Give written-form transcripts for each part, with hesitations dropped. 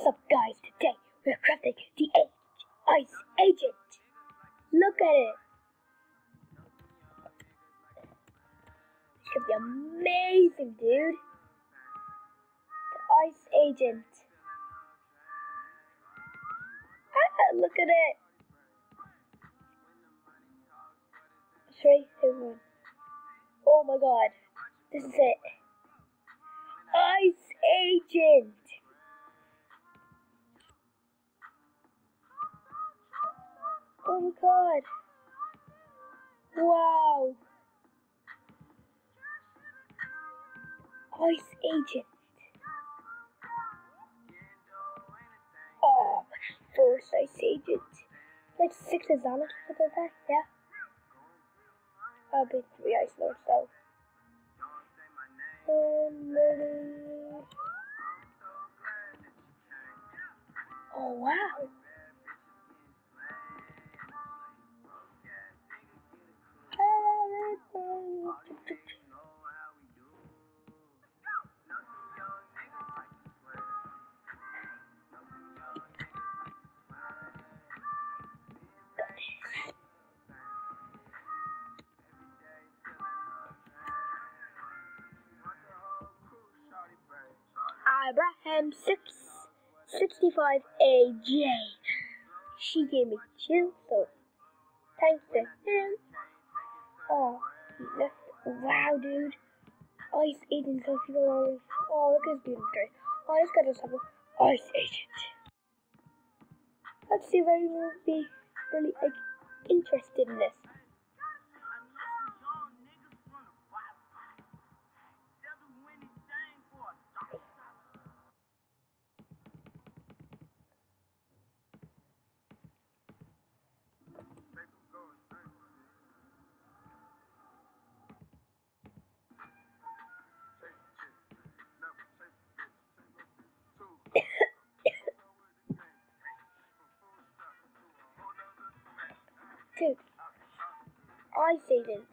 What's up, guys? Today we're crafting the Ice Agent. Look at it. It's gonna be amazing, dude. The Ice Agent. Look at it. 3, 2, 1. Oh my god. This is it. Ice Agent. Oh my god. Wow. Ice Agent. Oh, first Ice Agent. Like 6 is on it, something like that, yeah? I'll be 3 Ice Lords though. Oh wow. Abraham 665 AJ. She gave me chill, so thanks to him. Oh, wow, dude. Ice Agent Sophie. Oh, look at his beautiful dress. Oh, let's get us have Ice Agent. Let's see if anyone will be really interested in this. Dude, Ice Agent.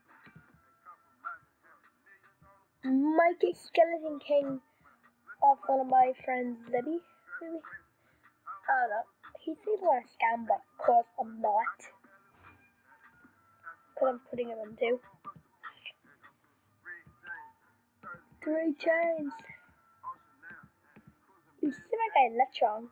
Mikey Skeleton King of one of my friends, Libby, maybe? I don't know. He seems like a scam, but of course I'm not. Because I'm putting him on 2. 3 chains. You see my guy Electron.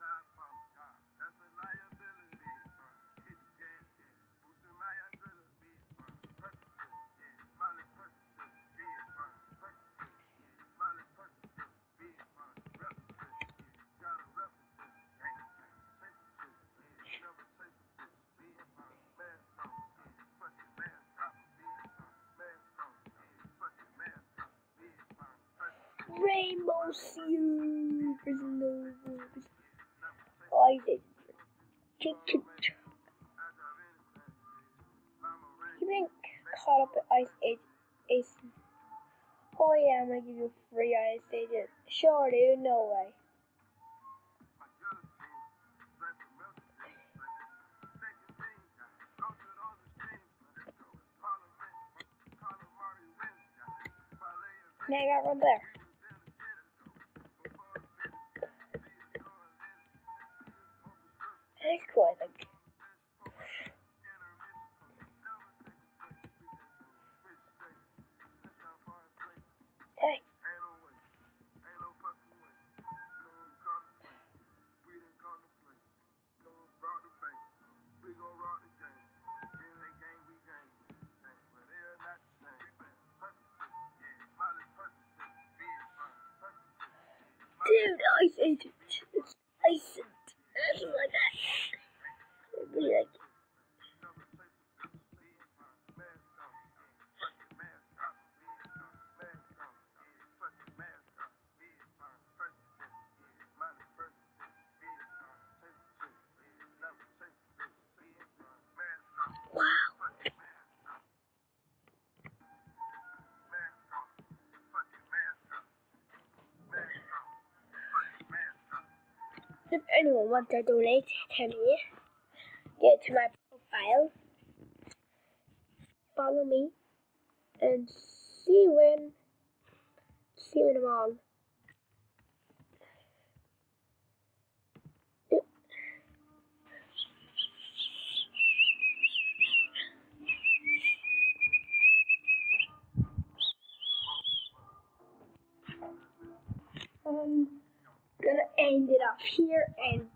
Rainbow Silvers and Novas. Isaac. You been caught up at Ice Agent? Oh yeah, I'm gonna give you a free Ice Agent. Sure, dude, no way. Now I got one there. That's cool, I think. Hey. Dude, Ice Agent. It's Ice Agent. Something like that. I really like it. If anyone wants to donate to me, get to my profile, follow me, and see when I'm on. I'm gonna end it up here and